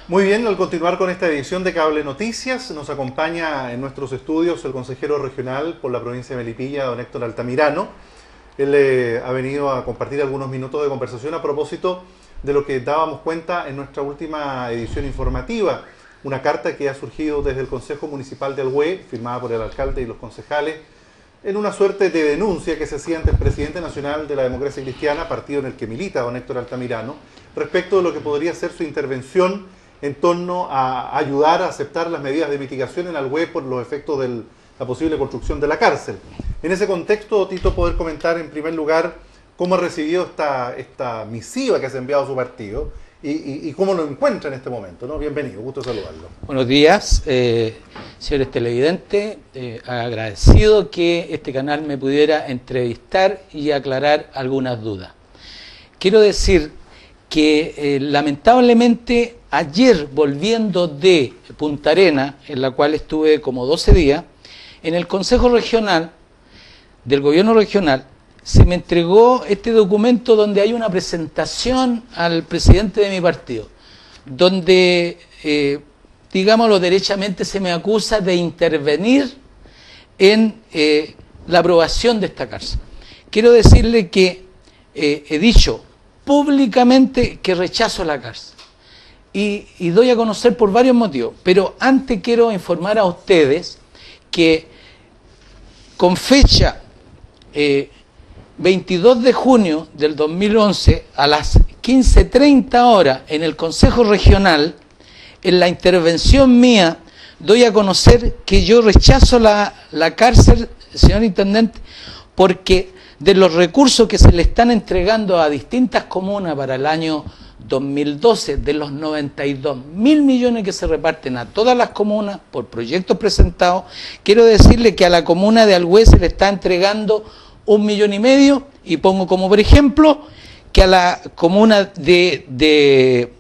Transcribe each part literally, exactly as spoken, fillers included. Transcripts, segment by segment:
Muy bien, al continuar con esta edición de Cable Noticias, nos acompaña en nuestros estudios el consejero regional por la provincia de Melipilla, don Héctor Altamirano. Él eh, ha venido a compartir algunos minutos de conversación a propósito de lo que dábamos cuenta en nuestra última edición informativa, una carta que ha surgido desde el Consejo Municipal de Alhué, firmada por el alcalde y los concejales, en una suerte de denuncia que se hacía ante el presidente nacional de la Democracia Cristiana, partido en el que milita don Héctor Altamirano, respecto de lo que podría ser su intervención en torno a ayudar a aceptar las medidas de mitigación en Alhué por los efectos de la posible construcción de la cárcel. En ese contexto, Tito, poder comentar en primer lugar cómo ha recibido esta, esta misiva que se ha enviado a su partido y, y, y cómo lo encuentra en este momento, ¿no? Bienvenido, gusto saludarlo. Buenos días, eh, señores televidentes, eh, agradecido que este canal me pudiera entrevistar y aclarar algunas dudas. Quiero decir que eh, lamentablemente ayer, volviendo de Punta Arenas, en la cual estuve como doce días, en el Consejo Regional del Gobierno Regional se me entregó este documento donde hay una presentación al presidente de mi partido, donde, eh, digámoslo derechamente, se me acusa de intervenir en eh, la aprobación de esta cárcel. Quiero decirle que eh, he dicho públicamente que rechazo la cárcel y, y doy a conocer por varios motivos, pero antes quiero informar a ustedes que con fecha eh, veintidós de junio del dos mil once a las quince treinta horas en el Consejo Regional, en la intervención mía, doy a conocer que yo rechazo la, la cárcel, señor Intendente, porque de los recursos que se le están entregando a distintas comunas para el año dos mil doce, de los noventa y dos mil millones que se reparten a todas las comunas por proyectos presentados, quiero decirle que a la comuna de Alhué se le está entregando un millón y medio, y pongo como por ejemplo que a la comuna de, de,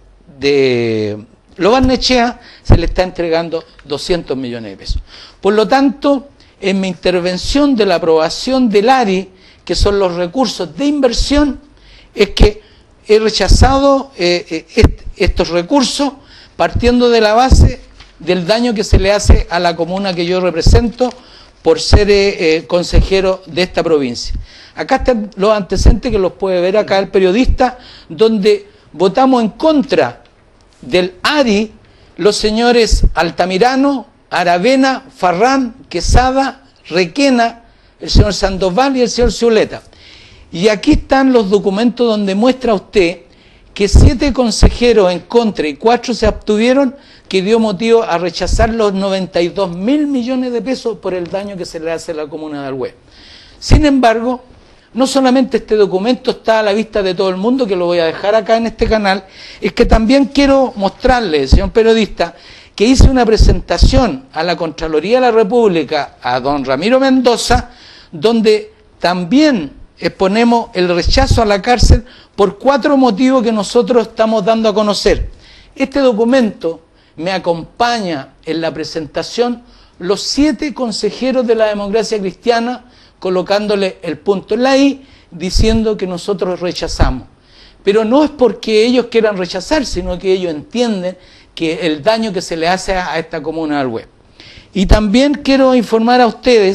de Lo Barnechea se le está entregando doscientos millones de pesos. Por lo tanto, en mi intervención de la aprobación del A R I, que son los recursos de inversión, es que he rechazado eh, est estos recursos partiendo de la base del daño que se le hace a la comuna que yo represento por ser eh, eh, consejero de esta provincia. Acá están los antecedentes que los puede ver acá el periodista, donde votamos en contra del A R I los señores Altamirano, Aravena, Farrán, Quesada, Requena, el señor Sandoval y el señor Zuleta. Y aquí están los documentos donde muestra usted que siete consejeros en contra y cuatro se abstuvieron, que dio motivo a rechazar los noventa y dos mil millones de pesos por el daño que se le hace a la comuna de Alhué. Sin embargo, no solamente este documento está a la vista de todo el mundo, que lo voy a dejar acá en este canal, es que también quiero mostrarle, señor periodista, que hice una presentación a la Contraloría de la República, a don Ramiro Mendoza, donde también exponemos el rechazo a la cárcel por cuatro motivos que nosotros estamos dando a conocer. Este documento me acompaña en la presentación los siete consejeros de la Democracia Cristiana, colocándole el punto en la I, diciendo que nosotros rechazamos. Pero no es porque ellos quieran rechazar, sino que ellos entienden que el daño que se le hace a esta comuna de Alhué. Y también quiero informar a ustedes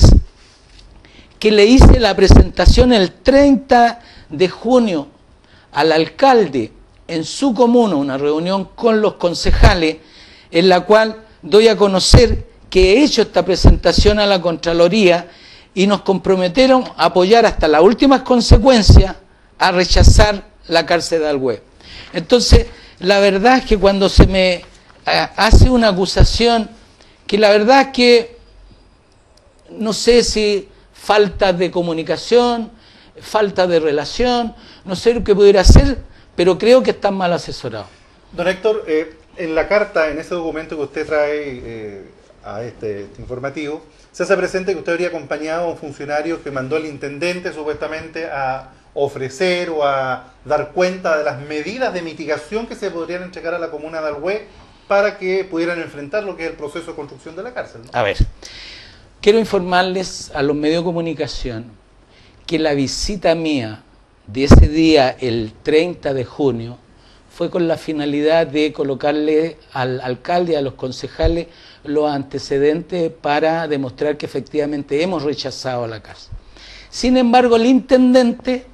que le hice la presentación el treinta de junio al alcalde en su comuna, una reunión con los concejales, en la cual doy a conocer que he hecho esta presentación a la Contraloría y nos comprometieron a apoyar hasta las últimas consecuencias a rechazar la cárcel de Alhué. Entonces, la verdad es que cuando se me eh, hace una acusación, que la verdad es que no sé si falta de comunicación, falta de relación, no sé lo que pudiera hacer, pero creo que están mal asesorados. Don Héctor, eh, en la carta, en ese documento que usted trae eh, a este, este informativo, se hace presente que usted habría acompañado a un funcionario que mandó al intendente supuestamente a ofrecer o a dar cuenta de las medidas de mitigación que se podrían entregar a la comuna de Alhué para que pudieran enfrentar lo que es el proceso de construcción de la cárcel, ¿no? A ver, quiero informarles a los medios de comunicación que la visita mía de ese día, el treinta de junio, fue con la finalidad de colocarle al alcalde y a los concejales los antecedentes para demostrar que efectivamente hemos rechazado la cárcel. Sin embargo, el intendente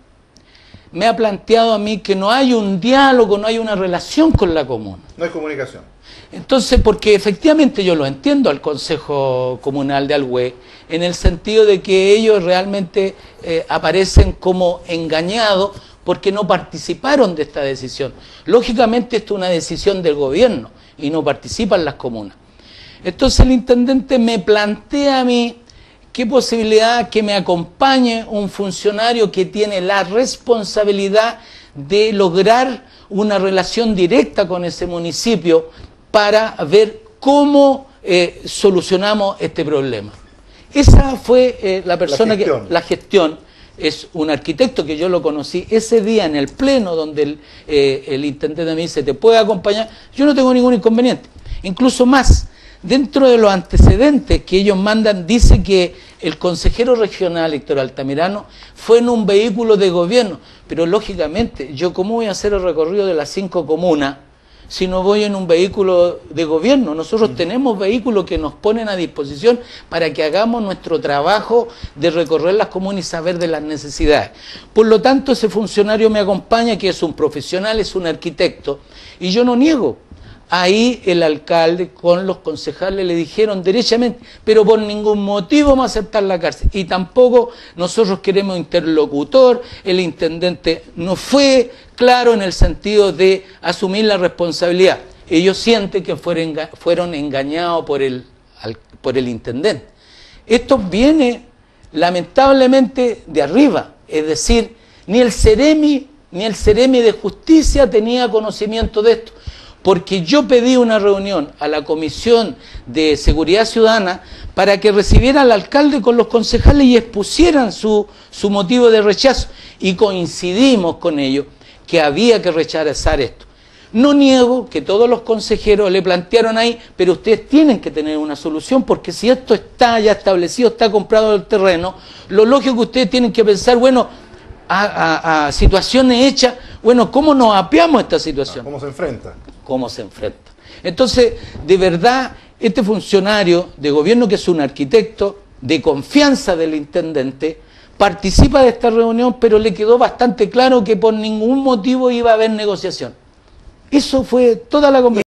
me ha planteado a mí que no hay un diálogo, no hay una relación con la comuna. No hay comunicación. Entonces, porque efectivamente yo lo entiendo al Consejo Comunal de Alhué, en el sentido de que ellos realmente eh, aparecen como engañados porque no participaron de esta decisión. Lógicamente esto es una decisión del gobierno y no participan las comunas. Entonces el intendente me plantea a mí qué posibilidad que me acompañe un funcionario que tiene la responsabilidad de lograr una relación directa con ese municipio para ver cómo eh, solucionamos este problema. Esa fue eh, la persona la gestión. que... La gestión es un arquitecto que yo lo conocí ese día en el pleno donde el, eh, el intendente me dice, ¿te puede acompañar? Yo no tengo ningún inconveniente. Incluso más, dentro de los antecedentes que ellos mandan, dice que el consejero regional Héctor Altamirano fue en un vehículo de gobierno, pero lógicamente, ¿yo cómo voy a hacer el recorrido de las cinco comunas si no voy en un vehículo de gobierno? Nosotros mm. tenemos vehículos que nos ponen a disposición para que hagamos nuestro trabajo de recorrer las comunas y saber de las necesidades. Por lo tanto, ese funcionario me acompaña, que es un profesional, es un arquitecto, y yo no niego. Ahí el alcalde con los concejales le dijeron derechamente, pero por ningún motivo vamos a aceptar la cárcel. Y tampoco nosotros queremos interlocutor. El intendente no fue claro en el sentido de asumir la responsabilidad. Ellos sienten que fueron engañados por el, por el intendente. Esto viene lamentablemente de arriba, es decir, ni el Ceremi, ni el Ceremi de Justicia tenía conocimiento de esto. Porque yo pedí una reunión a la Comisión de Seguridad Ciudadana para que recibiera al alcalde con los concejales y expusieran su, su motivo de rechazo. Y coincidimos con ellos que había que rechazar esto. No niego que todos los consejeros le plantearon ahí, pero ustedes tienen que tener una solución, porque si esto está ya establecido, está comprado el terreno, lo lógico que ustedes tienen que pensar, bueno, a, a, a situaciones hechas, bueno, ¿cómo nos apeamos esta situación? ¿Cómo se enfrenta? ¿Cómo se enfrenta? Entonces, de verdad, este funcionario de gobierno, que es un arquitecto de confianza del intendente, participa de esta reunión, pero le quedó bastante claro que por ningún motivo iba a haber negociación. Eso fue toda la conversación.